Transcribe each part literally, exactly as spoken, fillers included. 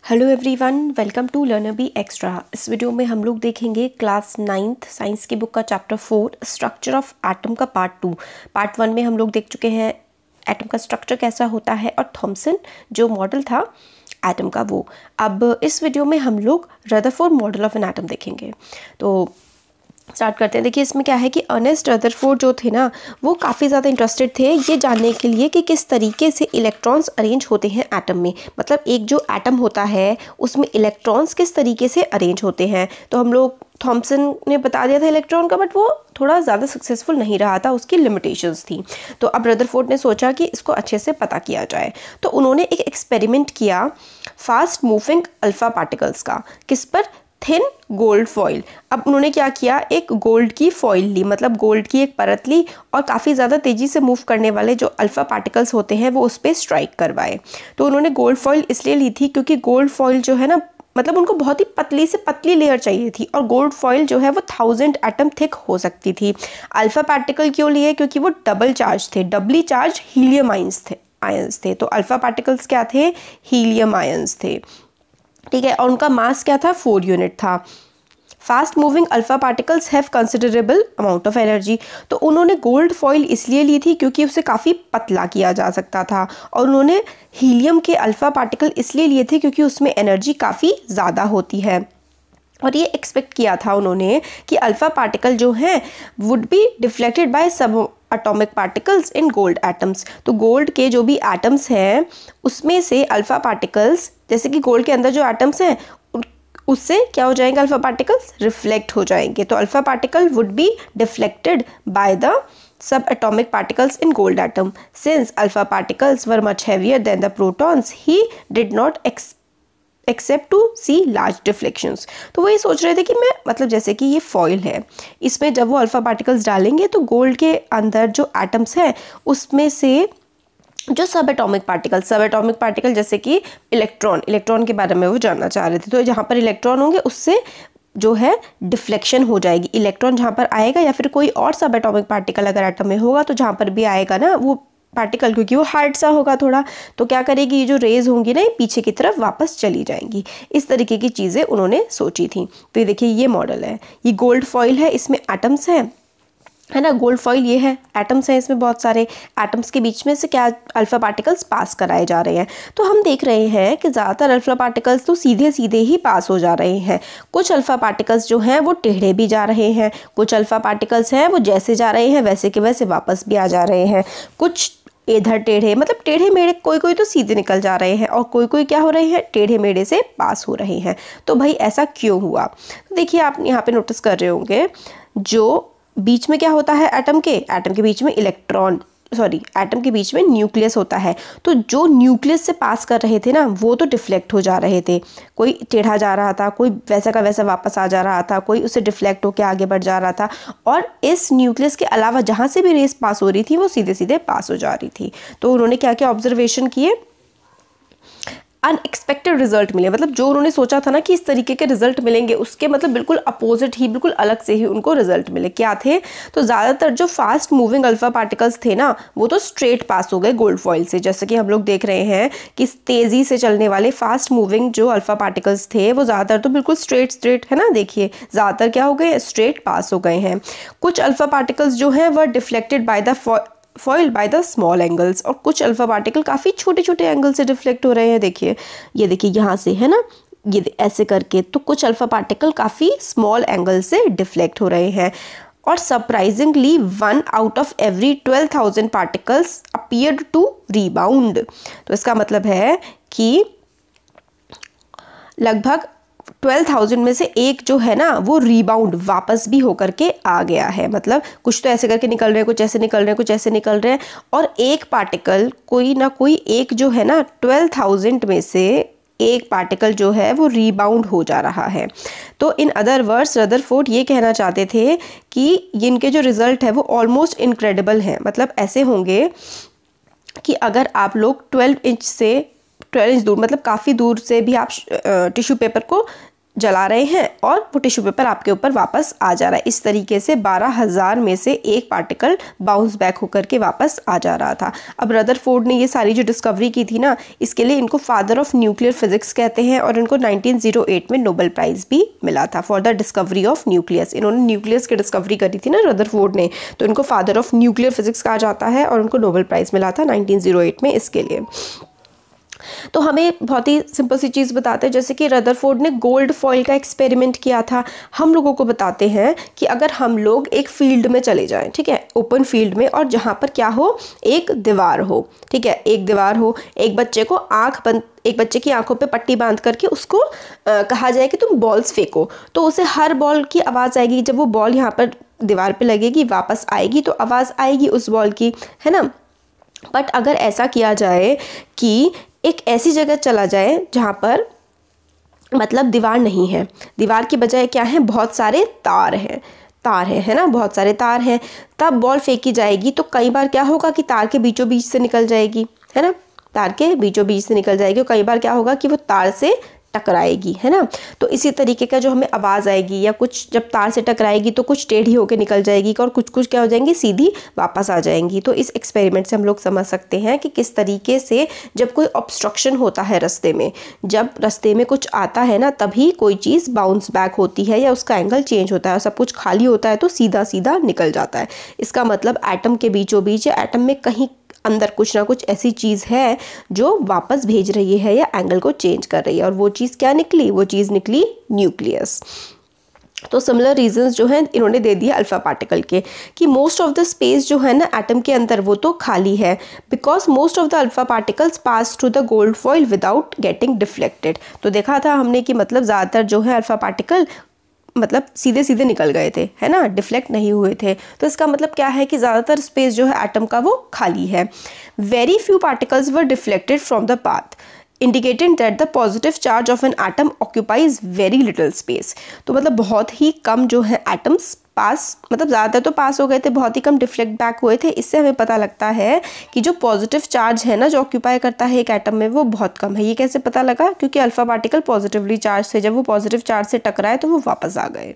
Hello everyone, welcome to learner B extra. इस video में हम लोग देखेंगे क्लास नाइन्थ साइंस की बुक का chapter four structure of atom का पार्ट टू। पार्ट वन में हम लोग देख चुके हैं एटम का स्ट्रक्चर कैसा होता है और थॉमसन जो मॉडल था एटम का वो। अब इस वीडियो में हम लोग Rutherford model of an atom देखेंगे। तो स्टार्ट करते हैं। देखिए इसमें क्या है कि अर्नेस्ट रदरफोर्ड जो थे ना वो काफ़ी ज़्यादा इंटरेस्टेड थे ये जानने के लिए कि किस तरीके से इलेक्ट्रॉन्स अरेंज होते हैं एटम में। मतलब एक जो एटम होता है उसमें इलेक्ट्रॉन्स किस तरीके से अरेंज होते हैं। तो हम लोग थॉमसन ने बता दिया था इलेक्ट्रॉन का, बट वो थोड़ा ज़्यादा सक्सेसफुल नहीं रहा था, उसकी लिमिटेशंस थी। तो अब रदरफोर्ड ने सोचा कि इसको अच्छे से पता किया जाए। तो उन्होंने एक एक्सपेरिमेंट किया फास्ट मूविंग अल्फ़ा पार्टिकल्स का। किस पर? Thin gold foil. अब उन्होंने क्या किया, एक गोल्ड की फॉइल ली, मतलब गोल्ड की एक परत ली और काफ़ी ज़्यादा तेज़ी से मूव करने वाले जो अल्फ़ा पार्टिकल्स होते हैं वो उस पर स्ट्राइक करवाए। तो उन्होंने गोल्ड फॉइल इसलिए ली थी क्योंकि गोल्ड फॉइल जो है ना, मतलब उनको बहुत ही पतली से पतली लेयर चाहिए थी और गोल्ड फॉइल जो है वो थाउजेंड एटम थिक हो सकती थी। अल्फ़ा पार्टिकल क्यों लिए? क्योंकि वो डबल चार्ज थे, डबली चार्ज हीलियम आयंस थे आयंस थे तो अल्फ़ा पार्टिकल्स क्या थे? हीलियम आयंस थे, ठीक है। और उनका मास क्या था? फोर यूनिट था। Fast moving alpha particles have considerable amount of energy. तो उन्होंने गोल्ड फॉइल इसलिए ली थी क्योंकि उसे काफ़ी पतला किया जा सकता था, और उन्होंने हीलियम के अल्फा पार्टिकल इसलिए लिए थे क्योंकि उसमें एनर्जी काफ़ी ज़्यादा होती है। और ये एक्सपेक्ट किया था उन्होंने कि अल्फ़ा पार्टिकल जो हैं would be deflected by subatomic particles in gold atoms. तो गोल्ड के जो भी एटम्स हैं उसमें से अल्फ़ा पार्टिकल्स, जैसे कि गोल्ड के अंदर जो एटम्स हैं उससे क्या हो जाएंगे? अल्फ़ा पार्टिकल्स रिफ्लेक्ट हो जाएंगे। तो alpha particle would be deflected by the subatomic particles in gold atom. Since alpha particles were much heavier than the protons he did not expect to see large deflections. तो वो ये सोच रहे थे कि मैं, मतलब जैसे कि ये फॉइल है, इसमें जब वो अल्फ़ा पार्टिकल्स डालेंगे तो गोल्ड के अंदर जो एटम्स हैं उसमें से जो subatomic particle subatomic particle जैसे कि इलेक्ट्रॉन इलेक्ट्रॉन के बारे में वो जानना चाह रहे थे। तो जहाँ पर इलेक्ट्रॉन होंगे उससे जो है डिफ्लेक्शन हो जाएगी। इलेक्ट्रॉन जहाँ पर आएगा या फिर कोई और सब एटॉमिक पार्टिकल अगर एटम में होगा तो जहाँ पर भी आएगा ना वो पार्टिकल, क्योंकि वो हार्ड सा होगा थोड़ा, तो क्या करेगी, ये जो रेज होंगी ना ये पीछे की तरफ वापस चली जाएंगी। इस तरीके की चीज़ें उन्होंने सोची थी। तो ये देखिए ये मॉडल है, ये गोल्ड फॉइल है, इसमें एटम्स हैं, है ना। गोल्ड फॉइल ये है, एटम्स हैं इसमें बहुत सारे। एटम्स के बीच में से क्या अल्फ़ा पार्टिकल्स पास कराए जा रहे हैं। तो हम देख रहे हैं कि ज़्यादातर अल्फ़ा पार्टिकल्स तो सीधे सीधे ही पास हो जा रहे हैं। कुछ अल्फ़ा पार्टिकल्स जो हैं वो टेढ़े भी जा रहे हैं, कुछ अल्फ़ा पार्टिकल्स हैं वो जैसे जा रहे हैं वैसे के वैसे वापस भी आ जा रहे हैं। कुछ इधर टेढ़े, मतलब टेढ़े मेढ़े, कोई कोई तो सीधे निकल जा रहे हैं और कोई कोई क्या हो रहे हैं, टेढ़े मेढ़े से पास हो रहे हैं। तो भाई ऐसा क्यों हुआ? तो देखिए आप यहाँ पे नोटिस कर रहे होंगे, जो बीच में क्या होता है एटम के एटम के बीच में इलेक्ट्रॉन सॉरी एटम के बीच में न्यूक्लियस होता है। तो जो न्यूक्लियस से पास कर रहे थे ना वो तो डिफ्लेक्ट हो जा रहे थे, कोई टेढ़ा जा रहा था, कोई वैसा का वैसा वापस आ जा रहा था, कोई उससे डिफ्लेक्ट होकर आगे बढ़ जा रहा था। और इस न्यूक्लियस के अलावा जहाँ से भी रेस पास हो रही थी वो सीधे सीधे पास हो जा रही थी। तो उन्होंने क्या क्या ऑब्जर्वेशन किए, अनएक्सपेक्टेड रिजल्ट मिले। मतलब जो उन्होंने सोचा था ना कि इस तरीके के रिजल्ट मिलेंगे उसके मतलब बिल्कुल अपोजिट ही, बिल्कुल अलग से ही उनको रिजल्ट मिले। क्या थे? तो ज़्यादातर जो फास्ट मूविंग अल्फ़ा पार्टिकल्स थे ना वो तो स्ट्रेट पास हो गए गोल्ड फॉइल से। जैसे कि हम लोग देख रहे हैं कि तेज़ी से चलने वाले फास्ट मूविंग जो अल्फ़ा पार्टिकल्स थे वो ज़्यादातर तो बिल्कुल स्ट्रेट स्ट्रेट है ना, देखिए ज़्यादातर क्या हो गए, स्ट्रेट पास हो गए हैं। कुछ अल्फ़ा पार्टिकल्स जो हैं वह deflected by the foil by the small angles, और कुछ अल्फ़ा पार्टिकल काफ़ी छोटे छोटे एंगल से डिफ्लेक्ट हो रहे हैं। देखिए ये देखिए यहाँ से है ना, ये ऐसे करके, तो कुछ अल्फ़ा पार्टिकल काफ़ी स्मॉल एंगल से डिफ्लेक्ट हो रहे हैं। और surprisingly one out of every twelve thousand particles appeared to rebound. तो इसका मतलब है कि लगभग ट्वेल्व थाउजेंड में से एक जो है ना वो रीबाउंड वापस भी होकर के आ गया है। मतलब कुछ तो ऐसे करके निकल रहे हैं, कुछ ऐसे निकल रहे हैं, कुछ ऐसे निकल रहे हैं, और एक पार्टिकल, कोई ना कोई एक जो है ना ट्वेल्व थाउजेंड में से एक पार्टिकल जो है वो रीबाउंड हो जा रहा है। तो इन अदर वर्ड्स रदरफोर्ड ये कहना चाहते थे कि इनके जो रिजल्ट है वो ऑलमोस्ट इनक्रेडिबल हैं। मतलब ऐसे होंगे कि अगर आप लोग ट्वेल्व इंच से ट्वेल्व इंच दूर, मतलब काफ़ी दूर से भी आप टिश्यू पेपर को जला रहे हैं और वो टिश्यू पेपर आपके ऊपर वापस आ जा रहा है। इस तरीके से बारह हज़ार में से एक पार्टिकल बाउंस बैक होकर के वापस आ जा रहा था। अब रदरफोर्ड ने ये सारी जो डिस्कवरी की थी ना, इसके लिए इनको फादर ऑफ न्यूक्लियर फिजिक्स कहते हैं और इनको नाइनटीन ओ एट में नोबेल प्राइज़ भी मिला था for the discovery of nucleus. इन्होंने न्यूक्लियस की डिस्कवरी करी थी ना रदरफोर्ड ने, तो इनको फादर ऑफ न्यूक्लियर फिजिक्स कहा जाता है और उनको नोबेल प्राइज़ मिला था नाइनटीन ओ एट में इसके लिए। तो हमें बहुत ही सिंपल सी चीज़ बताते हैं, जैसे कि रदरफोर्ड ने गोल्ड फॉइल का एक्सपेरिमेंट किया था। हम लोगों को बताते हैं कि अगर हम लोग एक फील्ड में चले जाएं, ठीक है, ओपन फील्ड में, और जहाँ पर क्या हो, एक दीवार हो, ठीक है, एक दीवार हो, एक बच्चे को आँख बंद एक बच्चे की आंखों पे पट्टी बांध करके उसको आ, कहा जाए कि तुम बॉल्स फेंको, तो उसे हर बॉल की आवाज़ आएगी। जब वो बॉल यहाँ पर दीवार पे लगेगी, वापस आएगी, तो आवाज़ आएगी उस बॉल की, है ना। बट अगर ऐसा किया जाए कि एक ऐसी जगह चला जाए जहाँ पर मतलब दीवार नहीं है, दीवार की बजाय क्या है, बहुत सारे तार हैं, तार है है ना, बहुत सारे तार हैं, तब बॉल फेंकी जाएगी तो कई बार क्या होगा कि तार के बीचों बीच से निकल जाएगी, है ना, तार के बीचों बीच से निकल जाएगी। और कई बार क्या होगा कि वो तार से टकराएगी, है ना। तो इसी तरीके का जो हमें आवाज़ आएगी, या कुछ जब तार से टकराएगी तो कुछ टेढ़ी होकर निकल जाएगी और कुछ कुछ क्या हो जाएंगी, सीधी वापस आ जाएंगी। तो इस एक्सपेरिमेंट से हम लोग समझ सकते हैं कि किस तरीके से जब कोई ऑब्स्ट्रक्शन होता है रास्ते में, जब रास्ते में कुछ आता है ना, तभी कोई चीज़ बाउंस बैक होती है या उसका एंगल चेंज होता है। और सब कुछ खाली होता है तो सीधा सीधा निकल जाता है। इसका मतलब एटम के बीचों बीच या एटम में कहीं अंदर कुछ ना कुछ ऐसी चीज़ है जो वापस भेज रही है या एंगल को चेंज कर रही है, और वो चीज़ क्या निकली, वो चीज़ निकली न्यूक्लियस। तो सिमिलर रीजंस जो हैं इन्होंने दे दिया अल्फा पार्टिकल के, कि मोस्ट ऑफ द स्पेस जो है ना एटम के अंदर वो तो खाली है, because most of the alpha particles pass through the gold foil without getting deflected. तो देखा था हमने कि मतलब ज़्यादातर जो है अल्फा पार्टिकल मतलब सीधे सीधे निकल गए थे, है ना, डिफ्लेक्ट नहीं हुए थे। तो इसका मतलब क्या है कि ज़्यादातर स्पेस जो है एटम का वो खाली है। Very few particles were deflected from the path, indicating that the positive charge of an atom occupies very little space. तो मतलब बहुत ही कम जो है एटम्स पास, मतलब ज़्यादातर तो पास हो गए थे, बहुत ही कम डिफ्लेक्ट बैक हुए थे। इससे हमें पता लगता है कि जो पॉजिटिव चार्ज है ना, जो ऑक्यूपाई करता है एक एटम में, वो बहुत कम है। ये कैसे पता लगा, क्योंकि अल्फा पार्टिकल पॉजिटिवली चार्ज थे, जब वो पॉजिटिव चार्ज से टकराए तो वो वापस आ गए।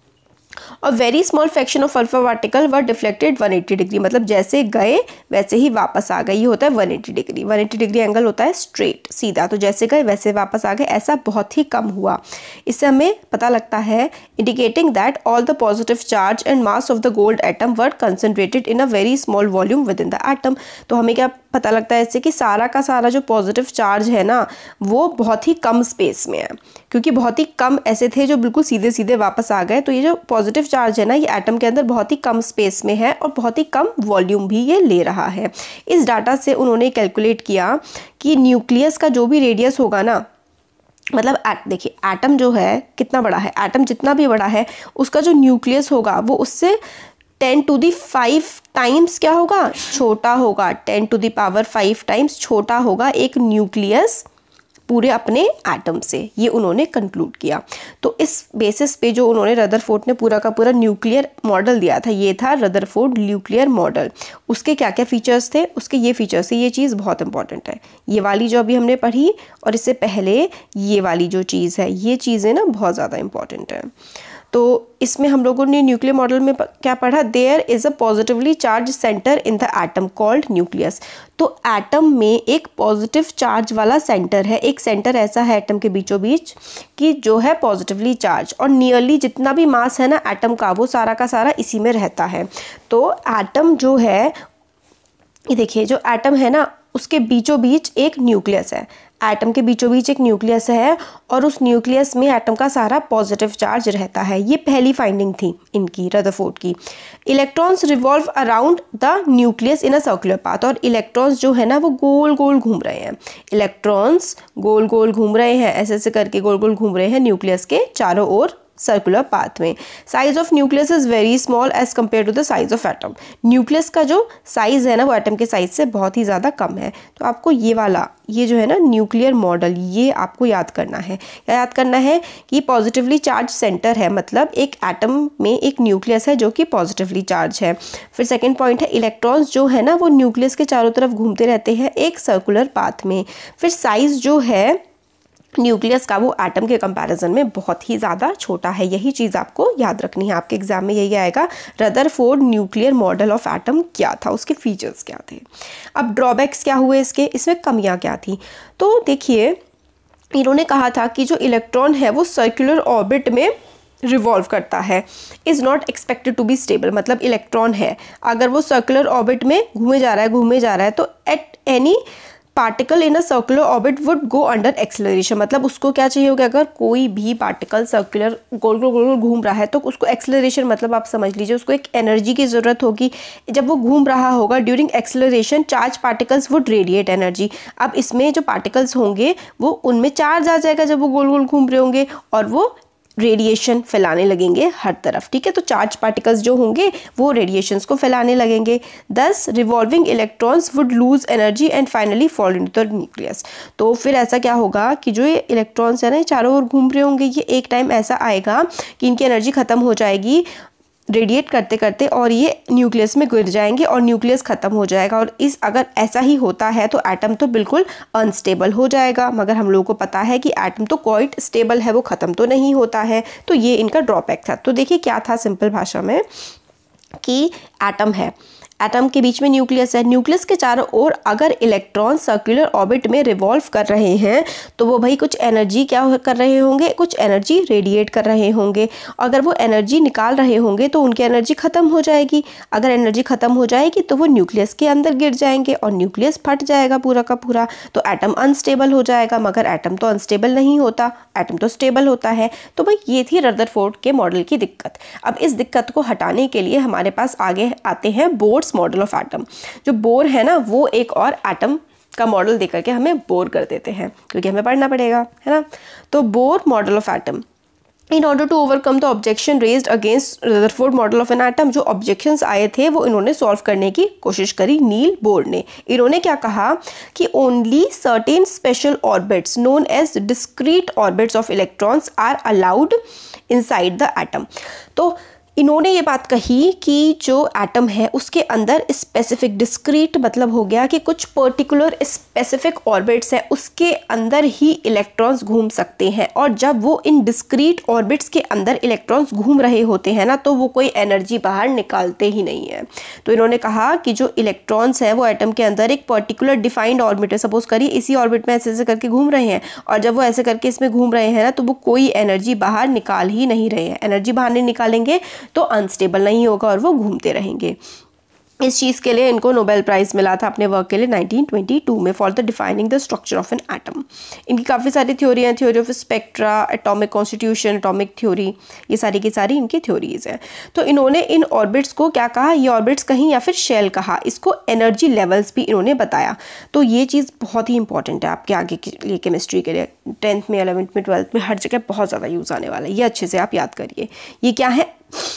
और very small fraction of alpha particle were deflected one eighty degree, मतलब जैसे गए वैसे ही वापस आ गए। ये होता है one eighty degree. One eighty degree angle होता है स्ट्रेट, सीधा, तो जैसे गए वैसे वापस आ गए, ऐसा बहुत ही कम हुआ। इससे हमें पता लगता है, indicating that all the positive charge and mass of the gold atom were concentrated in a very small volume within the atom. तो हमें क्या पता लगता है इससे कि सारा का सारा जो पॉजिटिव चार्ज है ना, वो बहुत ही कम स्पेस में है, क्योंकि बहुत ही कम ऐसे थे जो बिल्कुल सीधे सीधे वापस आ गए। तो ये जो पॉजिटिव चार्ज है ना, ये एटम के अंदर बहुत ही कम स्पेस में है और बहुत ही कम वॉल्यूम भी ये ले रहा है। इस डाटा से उन्होंने कैलकुलेट किया कि न्यूक्लियस का जो भी रेडियस होगा ना, मतलब देखिए एटम जो है कितना बड़ा है, एटम जितना भी बड़ा है उसका जो न्यूक्लियस होगा वो उससे ten to the five times क्या होगा, छोटा होगा। Ten to the power five times छोटा होगा एक न्यूक्लियस पूरे अपने एटम से, ये उन्होंने कंक्लूड किया। तो इस बेसिस पे जो उन्होंने रदरफोर्ड ने पूरा का पूरा न्यूक्लियर मॉडल दिया था, ये था रदरफोर्ड न्यूक्लियर मॉडल। उसके क्या क्या फीचर्स थे, उसके ये फीचर्स थे। ये चीज़ बहुत इंपॉर्टेंट है, ये वाली जो अभी हमने पढ़ी और इससे पहले ये वाली जो चीज़ है, ये चीज़ें ना बहुत ज़्यादा इंपॉर्टेंट है। तो इसमें हम लोगों ने न्यूक्लियर मॉडल में क्या पढ़ा, there is a positively charged centre in the atom called nucleus. तो एटम में एक पॉजिटिव चार्ज वाला सेंटर है, एक सेंटर ऐसा है एटम के बीचों बीच कि जो है पॉजिटिवली चार्ज, और नियरली जितना भी मास है ना एटम का, वो सारा का सारा इसी में रहता है। तो एटम जो है, ये देखिए जो एटम है ना, उसके बीचों बीच एक न्यूक्लियस है, एटम के बीचों बीच एक न्यूक्लियस है और उस न्यूक्लियस में एटम का सारा पॉजिटिव चार्ज रहता है। ये पहली फाइंडिंग थी इनकी, रदरफोर्ड की। Electrons revolve around the nucleus in a circular path, और इलेक्ट्रॉन्स जो है ना वो गोल गोल घूम रहे हैं, इलेक्ट्रॉन्स गोल गोल घूम रहे हैं, ऐसे ऐसे करके गोल गोल घूम रहे हैं न्यूक्लियस के चारों ओर सर्कुलर पाथ में। Size of nucleus is very small as compare to the size of atom. Nucleus का जो साइज है ना वो एटम के साइज से बहुत ही ज़्यादा कम है। तो आपको ये वाला, ये जो है ना न्यूक्लियर मॉडल, ये आपको याद करना है। क्या याद करना है कि पॉजिटिवली चार्ज सेंटर है, मतलब एक एटम में एक न्यूक्लियस है जो कि पॉजिटिवली चार्ज है। फिर सेकेंड पॉइंट है, इलेक्ट्रॉन्स जो है ना वो न्यूक्लियस के चारों तरफ घूमते रहते हैं एक सर्कुलर पाथ में। फिर साइज जो है न्यूक्लियस का वो एटम के कंपैरिजन में बहुत ही ज़्यादा छोटा है। यही चीज़ आपको याद रखनी है, आपके एग्जाम में यही आएगा, Rutherford nuclear model of atom क्या था, उसके फीचर्स क्या थे। अब ड्रॉबैक्स क्या हुए इसके, इसमें कमियां क्या थी। तो देखिए इन्होंने कहा था कि जो इलेक्ट्रॉन है वो सर्कुलर ऑर्बिट में रिवॉल्व करता है, is not expected to be stable. मतलब इलेक्ट्रॉन है अगर वो सर्कुलर ऑर्बिट में घूमे जा रहा है घूमे जा रहा है तो at any particle in a circular orbit would go under acceleration. मतलब उसको क्या चाहिए होगा, अगर कोई भी पार्टिकल सर्कुलर गोल गोल गोल घूम रहा है तो उसको एक्सेलरेशन, मतलब आप समझ लीजिए उसको एक एनर्जी की ज़रूरत होगी। जब वो घूम रहा होगा during acceleration charge particles would radiate energy. अब इसमें जो पार्टिकल्स होंगे वो उनमें चार्ज आ जाएगा जब वो गोल गोल घूम रहे होंगे और वो रेडिएशन फैलाने लगेंगे हर तरफ। ठीक है, तो चार्ज पार्टिकल्स जो होंगे वो रेडिएशंस को फैलाने लगेंगे। Thus revolving electrons would lose energy and finally fall into the nucleus. तो फिर ऐसा क्या होगा कि जो ये इलेक्ट्रॉन्स है ना चारों ओर घूम रहे होंगे, ये एक टाइम ऐसा आएगा कि इनकी एनर्जी खत्म हो जाएगी रेडिएट करते करते और ये न्यूक्लियस में गिर जाएंगे और न्यूक्लियस ख़त्म हो जाएगा। और इस अगर ऐसा ही होता है तो एटम तो बिल्कुल अनस्टेबल हो जाएगा। मगर हम लोगों को पता है कि एटम तो क्वाइट स्टेबल है, वो ख़त्म तो नहीं होता है। तो ये इनका ड्रॉबैक था। तो देखिए क्या था सिंपल भाषा में कि एटम है, एटम के बीच में न्यूक्लियस है, न्यूक्लियस के चारों ओर अगर इलेक्ट्रॉन सर्कुलर ऑर्बिट में रिवॉल्व कर रहे हैं तो वो भाई कुछ एनर्जी क्या कर रहे होंगे, कुछ एनर्जी रेडिएट कर रहे होंगे। अगर वो एनर्जी निकाल रहे होंगे तो उनकी एनर्जी ख़त्म हो जाएगी। अगर एनर्जी ख़त्म हो जाएगी तो वो न्यूक्लियस के अंदर गिर जाएंगे और न्यूक्लियस फट जाएगा पूरा का पूरा, तो एटम अनस्टेबल हो जाएगा। मगर एटम तो अनस्टेबल नहीं होता, एटम तो स्टेबल होता है। तो भाई ये थी रदरफोर्ड के मॉडल की दिक्कत। अब इस दिक्कत को हटाने के लिए हमारे पास आगे आते हैं बोर्स मॉडल ऑफ एटम। जो बोर है ना वो एक और एटम का मॉडल देकर के हमें बोर कर देते हैं क्योंकि हमें पढ़ना पड़ेगा, है ना। तो Bohr model of atom, in order to overcome the objection raised against Rutherford model of an atom, जो ऑब्जेक्शंस आए थे वो इन्होंने सॉल्व करने की कोशिश करी नील बोर ने। इन्होंने क्या कहा कि only certain special orbits known as discrete orbits of electrons are allowed inside the atom. तो इन्होंने ये बात कही कि जो एटम है उसके अंदर स्पेसिफिक डिस्क्रीट मतलब हो गया कि कुछ पर्टिकुलर स्पेसिफिक ऑर्बिट्स है उसके अंदर ही इलेक्ट्रॉन्स घूम सकते हैं। और जब वो इन डिस्क्रीट ऑर्बिट्स के अंदर इलेक्ट्रॉन्स घूम रहे होते हैं ना तो वो कोई एनर्जी बाहर निकालते ही नहीं है। तो इन्होंने कहा कि जो इलेक्ट्रॉन्स है वो एटम के अंदर एक पर्टिकुलर डिफाइंड ऑर्बिट है, सपोज करिए इसी ऑर्बिट में ऐसे ऐसे करके घूम रहे हैं और जब वो ऐसे करके इसमें घूम रहे हैं ना तो वो कोई एनर्जी बाहर निकाल ही नहीं रहे हैं। एनर्जी बाहर नहीं निकालेंगे तो अनस्टेबल नहीं होगा और वो घूमते रहेंगे। इस चीज़ के लिए इनको नोबेल प्राइज़ मिला था अपने वर्क के लिए नाइनटीन ट्वेंटी टू में for the defining the structure of an atom. इनकी काफ़ी सारी थ्योरी हैं, theory of spectra, atomic constitution, atomic theory, ये सारी की सारी इनकी थ्योरीज हैं। तो इन्होंने इन ऑर्बिट्स को क्या कहा, ये ऑर्बिट्स कहीं या फिर शेल कहा। इसको एनर्जी लेवल्स भी इन्होंने बताया। तो ये चीज़ बहुत ही इंपॉर्टेंट है आपके आगे के लिए केमिस्ट्री के लिए, टेंथ में, इलेवेंथ में, ट्वेल्थ में, हर जगह बहुत ज़्यादा यूज़ आने वाला है। ये अच्छे से आप याद करिए। ये क्या है,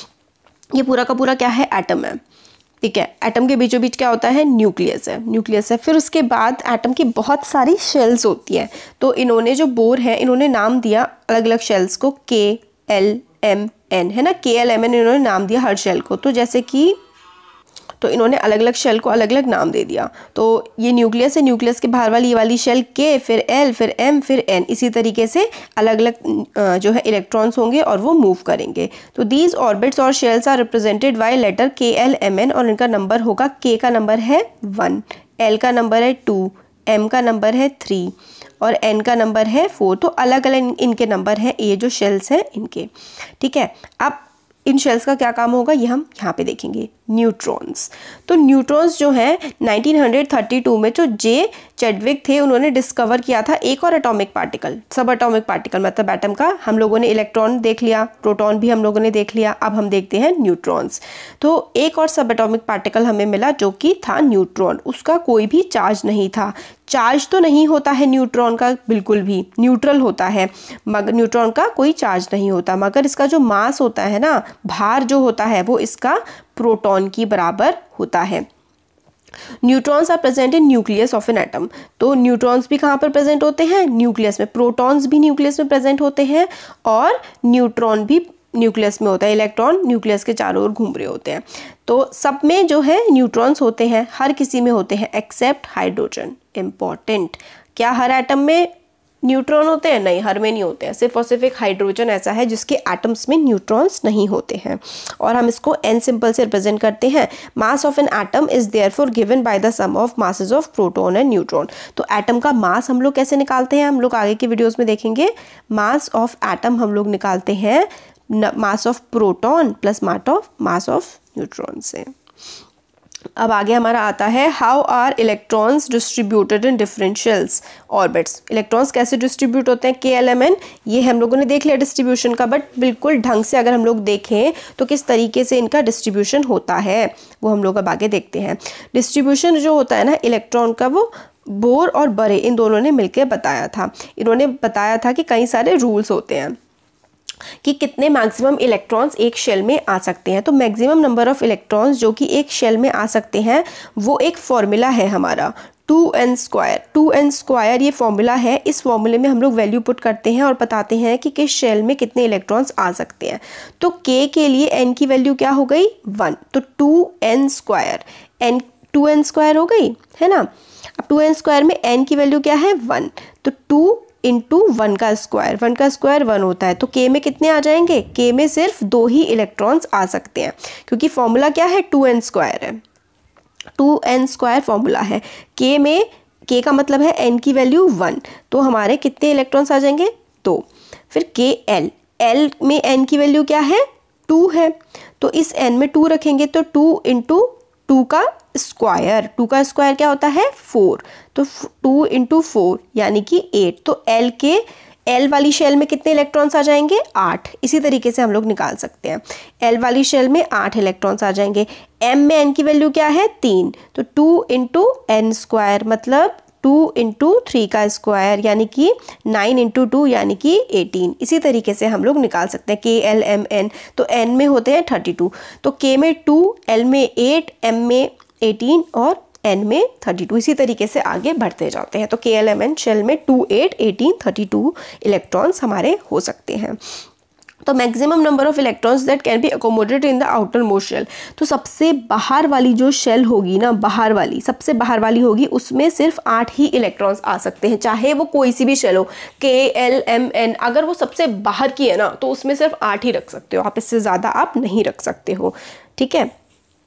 ये पूरा का पूरा क्या है, एटम है। ठीक है, एटम के बीचों बीच क्या होता है, न्यूक्लियस है, न्यूक्लियस है। फिर उसके बाद एटम की बहुत सारी शेल्स होती हैं। तो इन्होंने जो बोर है इन्होंने नाम दिया अलग अलग शेल्स को, के एल एम एन, है ना, के एल एम एन इन्होंने नाम दिया हर शेल को। तो जैसे कि तो इन्होंने अलग अलग शेल को अलग अलग नाम दे दिया। तो ये न्यूक्लियस है, न्यूक्लियस के बाहर वाली ये वाली शेल के, फिर एल, फिर एम, फिर एन, इसी तरीके से अलग अलग जो है इलेक्ट्रॉन्स होंगे और वो मूव करेंगे। तो दीज ऑर्बिट्स और shells are represented by letter K L M N और इनका नंबर होगा, के का नंबर है वन, एल का नंबर है टू, एम का नंबर है थ्री और एन का नंबर है फोर। तो अलग अलग इनके नंबर हैं, ये जो शेल्स हैं इनके। ठीक है, अब इन शेल्स का क्या काम होगा ये हम यहाँ पे देखेंगे। न्यूट्रॉन्स, तो न्यूट्रॉन्स जो है नाइनटीन थर्टी टू में जो जे चैडविक थे उन्होंने डिस्कवर किया था एक और atomic particle, subatomic particle मतलब एटम का। हम लोगों ने इलेक्ट्रॉन देख लिया, प्रोटॉन भी हम लोगों ने देख लिया, अब हम देखते हैं न्यूट्रॉन्स। तो एक और सब एटॉमिक पार्टिकल हमें मिला जो कि था न्यूट्रॉन। उसका कोई भी चार्ज नहीं था। चार्ज तो नहीं होता है न्यूट्रॉन का बिल्कुल भी, न्यूट्रल होता है, मगर न्यूट्रॉन का कोई चार्ज नहीं होता। मगर इसका जो मास होता है ना, भार जो होता है वो इसका प्रोटॉन की बराबर होता है। Neutrons are present in nucleus of an atom. तो न्यूट्रॉन्स भी कहाँ पर प्रेजेंट होते हैं, न्यूक्लियस में। प्रोटॉन्स भी न्यूक्लियस में प्रेजेंट होते हैं और न्यूट्रॉन भी न्यूक्लियस में होता है। इलेक्ट्रॉन न्यूक्लियस के चारों ओर घूम रहे होते हैं। तो सब में जो है न्यूट्रॉन्स होते हैं, हर किसी में होते हैं एक्सेप्ट हाइड्रोजन। इम्पॉर्टेंट, क्या हर एटम में न्यूट्रॉन होते हैं? नहीं, हर में नहीं होते हैं। सिर्फ और सिर्फ एक हाइड्रोजन ऐसा है जिसके एटम्स में न्यूट्रॉन्स नहीं होते हैं, और हम इसको एन सिंपल से रिप्रेजेंट करते हैं। Mass of an atom is therefore given by the sum of masses of proton and neutron. तो एटम का मास हम लोग कैसे निकालते हैं, हम लोग आगे की वीडियोज़ में देखेंगे। मास ऑफ एटम हम लोग निकालते हैं mass of proton plus mass of mass of neutron से। अब आगे हमारा आता है how are electrons distributed in different shells orbits. Electrons कैसे डिस्ट्रीब्यूट होते हैं, के एल एम एन, ये हम लोगों ने देख लिया डिस्ट्रीब्यूशन का, बट बिल्कुल ढंग से अगर हम लोग देखें तो किस तरीके से इनका डिस्ट्रीब्यूशन होता है वो हम लोग अब आगे देखते हैं। डिस्ट्रीब्यूशन जो होता है ना इलेक्ट्रॉन का, वो बोर और बरे इन दोनों ने मिलकर बताया था। इन्होंने बताया था कि कई सारे रूल्स होते हैं कि कितने मैक्सिमम इलेक्ट्रॉन्स एक शेल में आ सकते हैं। तो मैक्सिमम नंबर ऑफ इलेक्ट्रॉन्स जो कि एक शेल में आ सकते हैं वो एक फॉर्मूला है हमारा two n square. Two n square ये फॉर्मूला है। इस फॉर्मूले में हम लोग वैल्यू पुट करते हैं और बताते हैं कि किस शेल में कितने इलेक्ट्रॉन्स आ सकते हैं। तो के के लिए एन की वैल्यू क्या हो गई, वन। तो two n square, n two n square हो गई है ना। अब टू एन स्क्वायर में एन की वैल्यू क्या है, वन। तो टू इंटू वन का स्क्वायर, वन का स्क्वायर वन होता है। तो के में कितने आ जाएंगे, के में सिर्फ दो ही इलेक्ट्रॉन्स आ सकते हैं, क्योंकि फॉर्मूला क्या है, टू एन स्क्वायर है। टू एन स्क्वायर फॉर्मूला है। के में, के का मतलब है एन की वैल्यू वन, तो हमारे कितने इलेक्ट्रॉन्स आ जाएंगे, दो। फिर के एल, एल में एन की वैल्यू क्या है, टू है। तो इस एन में टू रखेंगे तो टू इंटू टू का स्क्वायर, टू का स्क्वायर क्या होता है, फोर। तो टू इंटू फोर यानी कि एट। तो एल के, एल वाली शेल में कितने इलेक्ट्रॉन्स आ जाएंगे, आठ। इसी तरीके से हम लोग निकाल सकते हैं। एल वाली शेल में आठ इलेक्ट्रॉन्स आ जाएंगे। एम में एन की वैल्यू क्या है, तीन। तो टू इंटू एन स्क्वायर मतलब टू इंटू थ्री का स्क्वायर यानी कि नाइन इंटू टू यानी कि एटीन। इसी तरीके से हम लोग निकाल सकते हैं के एल एम एन। तो एन में होते हैं थर्टी टू, तो के में टू, एल में एट, एम में एटीन और एन में थर्टी टू। इसी तरीके से आगे बढ़ते जाते हैं। तो K L M N shell में two, eight, eighteen, thirty two electrons हमारे हो सकते हैं। तो maximum number of electrons that can be accommodated in the outer most shell. तो सबसे बाहर वाली जो शेल होगी ना, बाहर वाली, सबसे बाहर वाली होगी, उसमें सिर्फ आठ ही इलेक्ट्रॉन्स आ सकते हैं, चाहे वो कोई सी भी शेल हो, के एल एम एन। अगर वो सबसे बाहर की है ना तो उसमें सिर्फ आठ ही रख सकते हो आप, इससे ज़्यादा आप नहीं रख सकते हो, ठीक है।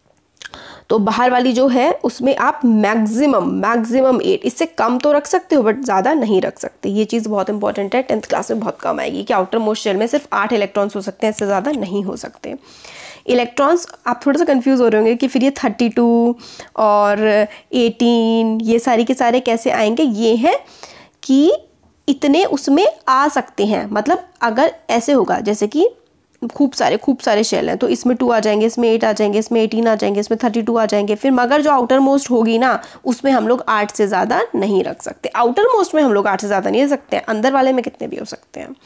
तो बाहर वाली जो है उसमें आप मैक्सिमम मैक्सिमम एट, इससे कम तो रख सकते हो बट ज़्यादा नहीं रख सकते। ये चीज़ बहुत इंपॉर्टेंट है, टेंथ क्लास में बहुत कम आएगी कि आउटर मोस्ट शेल में सिर्फ आठ इलेक्ट्रॉन्स हो सकते हैं, इससे ज़्यादा नहीं हो सकते। इलेक्ट्रॉन्स, आप थोड़ा सा कंफ्यूज हो रहे होंगे कि फिर ये थर्टी टू और एटीन ये सारी के सारे कैसे आएंगे। ये है कि इतने उसमें आ सकते हैं, मतलब अगर ऐसे होगा जैसे कि खूब सारे खूब सारे शेल हैं, तो इसमें टू आ जाएंगे, इसमें एट आ जाएंगे, इसमें एटीन आ जाएंगे, इसमें थर्टी टू आ जाएंगे। फिर मगर जो आउटर मोस्ट होगी ना उसमें हम लोग आठ से ज़्यादा नहीं रख सकते। आउटर मोस्ट में हम लोग आठ से ज़्यादा नहीं रख सकते, अंदर वाले में कितने भी हो सकते हैं,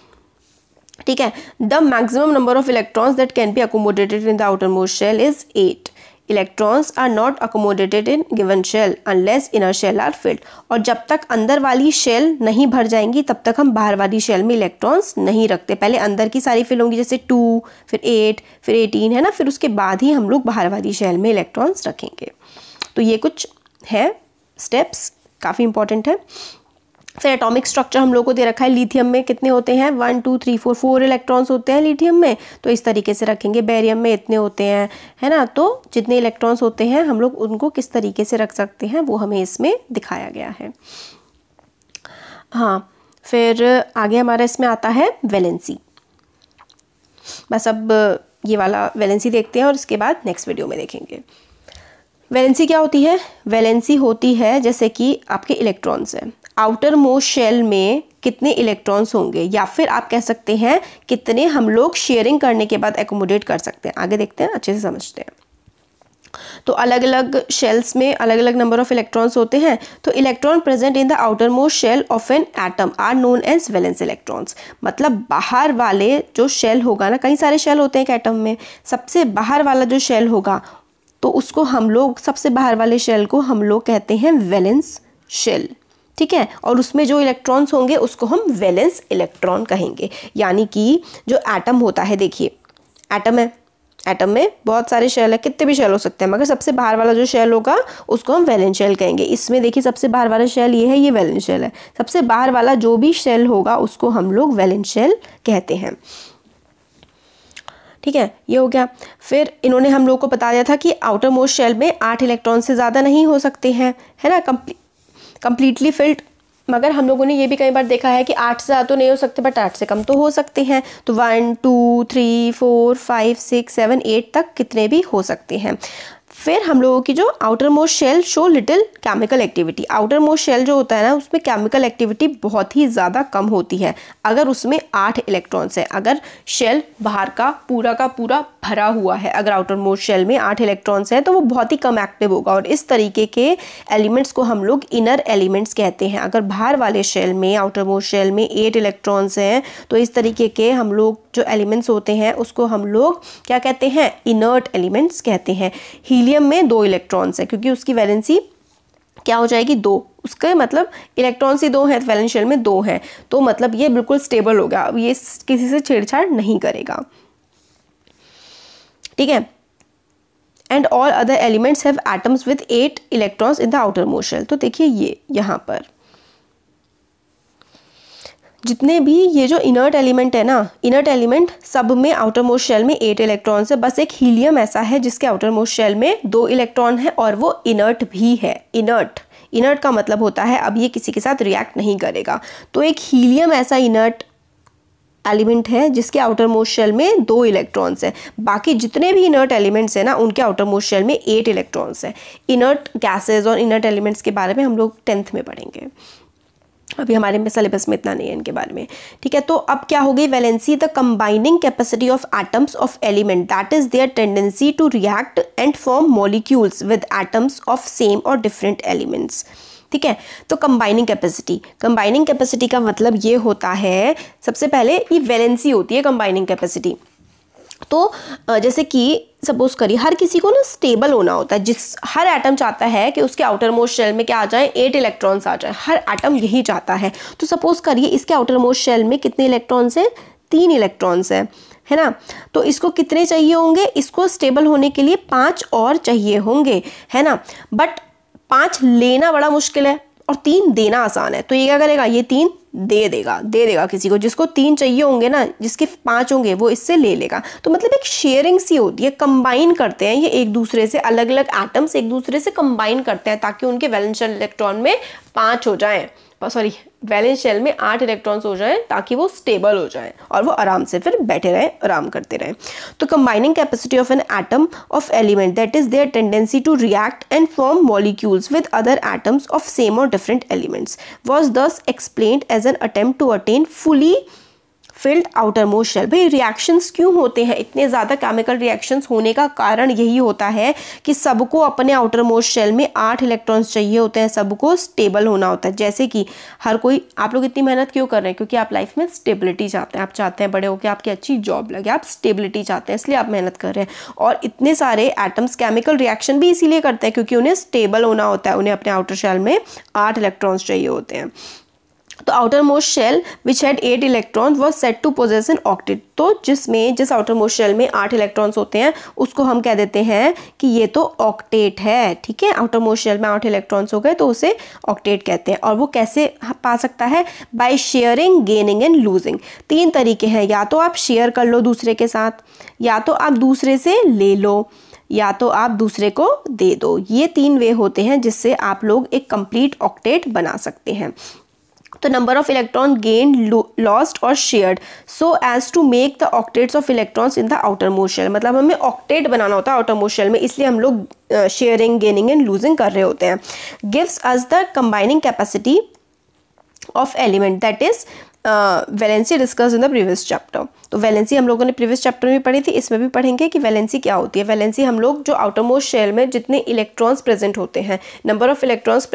ठीक है। The maximum number of electrons that can be accommodated in the outer most shell is eight. Electrons are not accommodated in given shell unless inner shell are filled. और जब तक अंदर वाली शेल नहीं भर जाएंगी तब तक हम बाहर वाली शेल में इलेक्ट्रॉन्स नहीं रखते। पहले अंदर की सारी फिल होंगी, जैसे टू, फिर एट, फिर एटीन, है ना, फिर उसके बाद ही हम लोग बाहर वाली शेल में इलेक्ट्रॉन्स रखेंगे। तो ये कुछ है स्टेप्स, काफ़ी इंपॉर्टेंट है। फिर एटॉमिक स्ट्रक्चर हम लोग को दे रखा है। लिथियम में कितने होते हैं, one two three four, four electrons होते हैं लिथियम में, तो इस तरीके से रखेंगे। बेरियम में इतने होते हैं, है ना। तो जितने इलेक्ट्रॉन्स होते हैं हम लोग उनको किस तरीके से रख सकते हैं वो हमें इसमें दिखाया गया है। हाँ, फिर आगे हमारा इसमें आता है वैलेंसी। बस अब ये वाला वैलेंसी देखते हैं और उसके बाद नेक्स्ट वीडियो में देखेंगे। वैलेंसी क्या होती है, वैलेंसी होती है जैसे कि आपके इलेक्ट्रॉन्स हैं, आउटर मोस्ट शेल में कितने इलेक्ट्रॉन्स होंगे, या फिर आप कह सकते हैं कितने हम लोग शेयरिंग करने के बाद एकोमोडेट कर सकते हैं। आगे देखते हैं, अच्छे से समझते हैं। तो अलग अलग शेल्स में अलग अलग नंबर ऑफ इलेक्ट्रॉन्स होते हैं। तो electron present in the outer most shell of an atom are known as valence electrons. मतलब बाहर वाले जो शेल होगा ना, कई सारे शेल होते हैं एक एटम में, सबसे बाहर वाला जो शेल होगा तो उसको हम लोग, सबसे बाहर वाले शेल को हम लोग कहते हैं वैलेंस शेल, ठीक है। और उसमें जो इलेक्ट्रॉन्स होंगे उसको हम वैलेंस इलेक्ट्रॉन कहेंगे। यानी कि जो एटम होता है, देखिए एटम है, एटम में बहुत सारे शेल है, कितने भी शेल हो सकते हैं, मगर सबसे बाहर वाला जो शेल होगा उसको हम वैलेंस शेल कहेंगे। इसमें देखिए सबसे बाहर वाला शेल ये है, ये वैलेंस शेल है। सबसे बाहर वाला जो भी शेल होगा उसको हम लोग वैलेंस शेल कहते हैं। ठीक है, ये हो गया। फिर इन्होंने हम लोग को बता दिया था कि आउटर मोस्ट शेल में आठ इलेक्ट्रॉन से ज़्यादा नहीं हो सकते हैं, है ना, कंप्लीटली फिल्ड। मगर हम लोगों ने ये भी कई बार देखा है कि आठ से ज़्यादा तो नहीं हो सकते, बट आठ से कम तो हो सकते हैं। तो one two three four five six seven eight तक कितने भी हो सकते हैं। फिर हम लोगों की जो outer most shell show little chemical activity. Outer most shell जो होता है ना, उसमें केमिकल एक्टिविटी बहुत ही ज़्यादा कम होती है अगर उसमें आठ इलेक्ट्रॉन्स है। अगर शेल बाहर का पूरा का पूरा भरा हुआ है, अगर आउटर मोस्ट शेल में आठ इलेक्ट्रॉन्स हैं तो वो बहुत ही कम एक्टिव होगा, और इस तरीके के एलिमेंट्स को हम लोग इनर एलिमेंट्स कहते हैं। अगर बाहर वाले शेल में, आउटर मोस्ट शेल में एट इलेक्ट्रॉन्स हैं तो इस तरीके के हम लोग जो एलिमेंट्स होते हैं उसको हम लोग क्या कहते हैं, इनर्ट एलिमेंट्स कहते हैं। हीलियम में दो इलेक्ट्रॉन्स है क्योंकि उसकी वैलेंसी क्या हो जाएगी, दो। उसका मतलब इलेक्ट्रॉन्स ही दो हैं, वैलेंस शेल में दो हैं, तो मतलब ये बिल्कुल स्टेबल हो गया, अब ये किसी से छेड़छाड़ नहीं करेगा। ठीक है। And all other elements have atoms with eight electrons in the outer most shell. तो देखिए ये यहाँ पर जितने भी ये जो इनर्ट एलिमेंट है ना, इनर्ट एलिमेंट सब में आउटर मोस्ट शेल में एट इलेक्ट्रॉन्स है। बस एक हीलियम ऐसा है जिसके आउटर मोस्ट शेल में दो इलेक्ट्रॉन है और वो इनर्ट भी है। इनर्ट इनर्ट का मतलब होता है अब ये किसी के साथ रिएक्ट नहीं करेगा। तो एक हीलियम ऐसा इनर्ट एलिमेंट है जिसके आउटर मोस्ट शेल में दो इलेक्ट्रॉन्स है। बाकी जितने भी इनर्ट एलिमेंट्स हैं ना, उनके आउटर मोस्ट शेल में एट इलेक्ट्रॉन्स है। इनर्ट गैसेज और इनर्ट एलिमेंट्स के बारे में हम लोग टेंथ में पढ़ेंगे, अभी हमारे में सिलेबस में इतना नहीं है इनके बारे में। ठीक है, तो अब क्या हो गई valency, the combining capacity of atoms of element that is their tendency to react and form molecules with atoms of same और डिफरेंट एलिमेंट्स। ठीक है, तो कंबाइनिंग कैपेसिटी, कंबाइनिंग कैपेसिटी का मतलब ये होता है, सबसे पहले ये वैलेंसी होती है कंबाइनिंग कैपेसिटी। तो जैसे कि सपोज करिए हर किसी को ना स्टेबल होना होता है, जिस हर एटम चाहता है कि उसके आउटर मोस्ट शेल में क्या आ जाए, एट इलेक्ट्रॉन्स आ जाए, हर एटम यही चाहता है। तो सपोज करिए इसके आउटर मोस्ट शेल में कितने इलेक्ट्रॉन्स हैं, तीन इलेक्ट्रॉन्स हैं, है ना। तो इसको कितने चाहिए होंगे, इसको स्टेबल होने के लिए पाँच और चाहिए होंगे, है ना। बट पाँच लेना बड़ा मुश्किल है और तीन देना आसान है। तो ये क्या करेगा, ये तीन दे देगा दे देगा किसी को, जिसको तीन चाहिए होंगे ना, जिसके पांच होंगे वो इससे ले लेगा। तो मतलब एक शेयरिंग सी होती है, कंबाइन करते हैं ये एक दूसरे से, अलग अलग एटम्स एक दूसरे से कंबाइन करते हैं ताकि उनके वैलेंस शेल इलेक्ट्रॉन में पांच हो जाएं, सॉरी वैलेंस शेल में आठ इलेक्ट्रॉन्स हो जाएं ताकि वो स्टेबल हो जाएं और वो आराम से फिर बैठे रहें, आराम करते रहें। तो combining capacity of an atom of element that is their tendency to react and form molecules with other atoms of same और different elements was thus explained as an attempt to attain fully filled outer most shell. भाई reactions क्यों होते हैं, इतने ज़्यादा chemical reactions होने का कारण यही होता है कि सबको अपने आउटर मोस्ट शेल में आठ इलेक्ट्रॉन्स चाहिए होते हैं, सबको स्टेबल होना होता है। जैसे कि हर कोई, आप लोग इतनी मेहनत क्यों कर रहे हैं, क्योंकि आप लाइफ में स्टेबिलिटी चाहते हैं, आप चाहते हैं बड़े होकर आपकी अच्छी जॉब लगे, आप स्टेबिलिटी चाहते हैं, इसलिए आप मेहनत कर रहे हैं। और इतने सारे एटम्स केमिकल रिएक्शन भी इसीलिए करते हैं क्योंकि उन्हें स्टेबल होना होता है, उन्हें अपने आउटर शेल में आठ इलेक्ट्रॉन्स चाहिए होते हैं। तो outer most shell which had eight electron was said to possess an octet. तो जिसमें जिस आउटर मोस्ट शेल में आठ इलेक्ट्रॉन्स होते हैं उसको हम कह देते हैं कि ये तो ऑक्टेट है। ठीक है, आउटर मोस्ट शेल में आठ इलेक्ट्रॉन्स हो गए तो उसे ऑक्टेट कहते हैं। और वो कैसे पा सकता है, by sharing, gaining and losing. तीन तरीके हैं, या तो आप शेयर कर लो दूसरे के साथ, या तो आप दूसरे से ले लो, या तो आप दूसरे को दे दो। ये तीन वे होते हैं जिससे आप लोग एक कंप्लीट ऑक्टेट बना सकते हैं। तो number of electron gained, lost और shared so as to make the octets of electrons in the outer most shell. मतलब हमें ऑक्टेट बनाना होता है आउटर मोस्ट शेल में, इसलिए हम लोग शेयरिंग, गेनिंग एंड लूजिंग कर रहे होते हैं। Gives us the combining capacity of element that is valency discuss in the previous chapter. तो वैलेंसी हम लोगों ने प्रीवियस चैप्टर में पढ़ी थी, इसमें भी पढ़ेंगे कि वैलेंसी क्या होती है। वैलेंसी हम लोग जो आउटर मोस्ट शेल में जितने इलेक्ट्रॉन्स प्रेजेंट होते हैं, number of electrons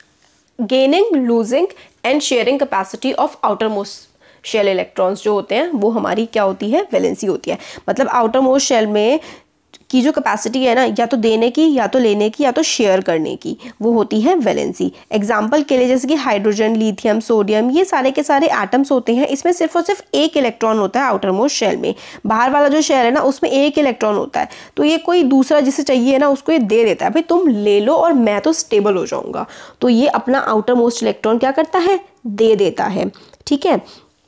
gaining, losing and sharing capacity of outer most shell electrons जो होते हैं वो हमारी क्या होती है, वैलेंसी होती है। मतलब आउटर मोस्ट शेल में की जो कैपेसिटी है ना, या तो देने की, या तो लेने की, या तो शेयर करने की, वो होती है वैलेंसी। एग्जाम्पल के लिए जैसे कि हाइड्रोजन, लिथियम, सोडियम, ये सारे के सारे एटम्स होते हैं, इसमें सिर्फ और सिर्फ एक इलेक्ट्रॉन होता है आउटर मोस्ट शेल में। बाहर वाला जो शेल है ना, उसमें एक इलेक्ट्रॉन होता है। तो ये कोई दूसरा जिसे चाहिए ना, उसको ये दे देता है, भाई तुम ले लो और मैं तो स्टेबल हो जाऊंगा। तो ये अपना आउटर मोस्ट इलेक्ट्रॉन क्या करता है, दे देता है। ठीक है,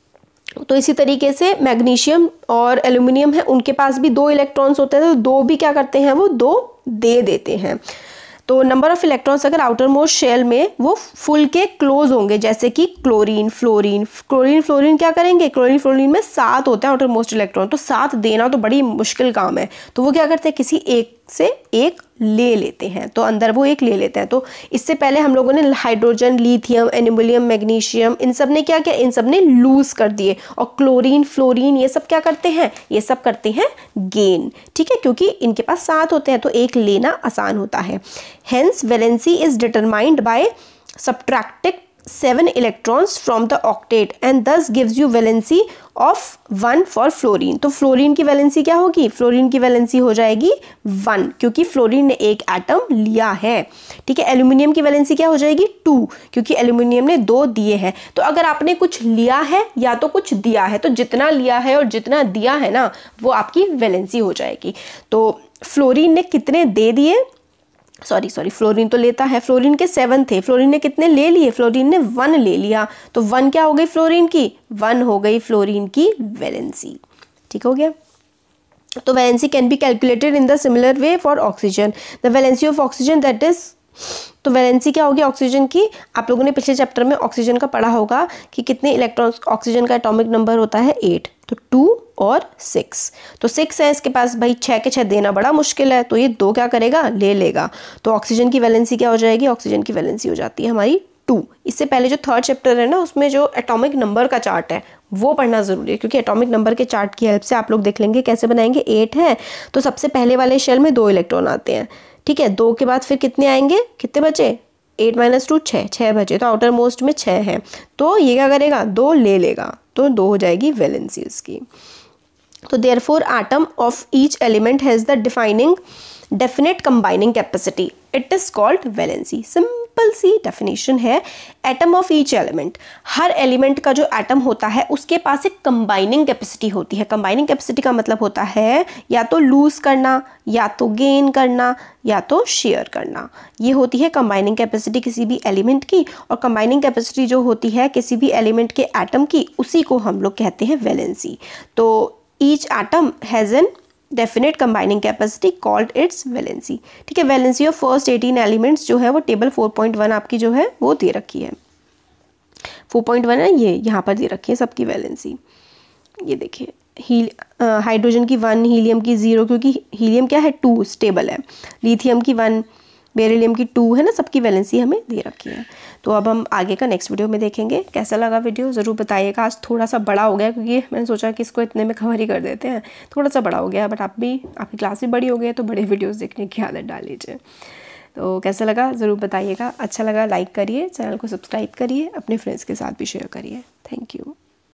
तो इसी तरीके से मैग्नीशियम और एल्यूमिनियम है, उनके पास भी दो इलेक्ट्रॉन्स होते हैं, तो दो भी क्या करते हैं, वो दो दे देते हैं। तो नंबर ऑफ इलेक्ट्रॉन्स अगर आउटर मोस्ट शेल में वो फुल के क्लोज होंगे, जैसे कि क्लोरीन, फ्लोरीन, क्लोरीन फ्लोरीन क्या करेंगे, क्लोरीन फ्लोरीन में सात होते हैं आउटर मोस्ट इलेक्ट्रॉन, तो सात देना तो बड़ी मुश्किल काम है। तो वो क्या करते हैं, किसी एक से एक ले लेते हैं, तो अंदर वो एक ले लेते हैं। तो इससे पहले हम लोगों ने हाइड्रोजन, लिथियम, एल्यूमिनियम, मैग्नीशियम, इन सब ने क्या किया, इन सब ने लूज कर दिए। और क्लोरीन, फ्लोरीन, ये सब क्या करते हैं, ये सब करते हैं गेन। ठीक है, क्योंकि इनके पास सात होते हैं तो एक लेना आसान होता है। Hence valency is determined by subtracting seven electrons from the octet and thus gives you valency of one for fluorine। तो फ्लोरीन की वैलेंसी क्या होगी, फ्लोरीन की वैलेंसी हो जाएगी वन, क्योंकि फ्लोरीन ने एक एटम लिया है। ठीक है, एल्यूमिनियम की वैलेंसी क्या हो जाएगी, टू, क्योंकि एल्यूमिनियम ने दो दिए हैं। तो अगर आपने कुछ लिया है या तो कुछ दिया है, तो जितना लिया है और जितना दिया है ना, वो आपकी वैलेंसी हो जाएगी। तो फ्लोरीन ने कितने दे दिए, सॉरी सॉरी फ्लोरीन तो लेता है, फ्लोरीन के सेवन थे, फ्लोरीन ने कितने ले लिए, फ्लोरीन ने वन ले लिया। तो वन क्या हो गई फ्लोरीन की, वन हो गई फ्लोरीन की वैलेंसी। ठीक हो गया। तो valency can be calculated in the similar way for oxygen. The valency of oxygen that is, तो वैलेंसी क्या होगी ऑक्सीजन की, आप लोगों ने पिछले चैप्टर में ऑक्सीजन का पढ़ा होगा कि कितने इलेक्ट्रॉन्स, ऑक्सीजन का एटॉमिक नंबर होता है एट, तो टू और सिक्स। तो सिक्स है इसके पास, भाई छः के छः देना बड़ा मुश्किल है, तो ये दो क्या करेगा, ले लेगा। तो ऑक्सीजन की वैलेंसी क्या हो जाएगी, ऑक्सीजन की वैलेंसी हो जाती है हमारी टू। इससे पहले जो थर्ड चैप्टर है ना, उसमें जो एटॉमिक नंबर का चार्ट है वो पढ़ना ज़रूरी है, क्योंकि एटॉमिक नंबर के चार्ट की हेल्प से आप लोग देख लेंगे कैसे बनाएंगे। एट है तो सबसे पहले वाले शेल में दो इलेक्ट्रॉन आते हैं। ठीक है, दो के बाद फिर कितने आएंगे, कितने बचे, एट माइनस टू छः, छः बचे, तो आउटर मोस्ट में छः है, तो ये क्या करेगा, दो ले लेगा, तो दो हो जाएगी वैलेंसी उसकी। तो therefore atom of each element has the defining definite combining capacity, it is called valency. Simple सी डेफिनेशन है, एटम ऑफ ईच एलिमेंट, हर एलिमेंट का जो एटम होता है उसके पास एक कंबाइनिंग कैपेसिटी होती है। कंबाइनिंग कैपेसिटी का मतलब होता है या तो लूज करना, या तो गेन करना, या तो शेयर करना, ये होती है कंबाइनिंग कैपेसिटी किसी भी एलिमेंट की। और कंबाइनिंग कैपेसिटी जो होती है किसी भी एलिमेंट के एटम की, उसी को हम लोग कहते हैं वैलेंसी। तो each atom has an definite combining capacity called its valency. ठीक है, valency of first eighteen elements जो है वो टेबल फोर पॉइंट वन आपकी जो है वो दे रखी है। फोर पॉइंट वन है, ये यहाँ पर दे रखी है सबकी वैलेंसी। ये देखिए, हील हाइड्रोजन की वन, हीलियम की ज़ीरो, क्योंकि हीलियम क्या है, टू स्टेबल है, लिथियम की वन, बेरिलियम की टू है ना, सबकी वैलेंसी हमें दे रखी है। तो अब हम आगे का नेक्स्ट वीडियो में देखेंगे। कैसा लगा वीडियो ज़रूर बताइएगा। आज थोड़ा सा बड़ा हो गया, क्योंकि मैंने सोचा कि इसको इतने में कवर ही कर देते हैं, थोड़ा सा बड़ा हो गया, बट आप भी, आपकी क्लास भी बड़ी हो गई है, तो बड़े वीडियोज़ देखने की आदत डाल लीजिए। तो कैसा लगा ज़रूर बताइएगा। अच्छा लगा लाइक करिए, चैनल को सब्सक्राइब करिए, अपने फ्रेंड्स के साथ भी शेयर करिए। Thank you.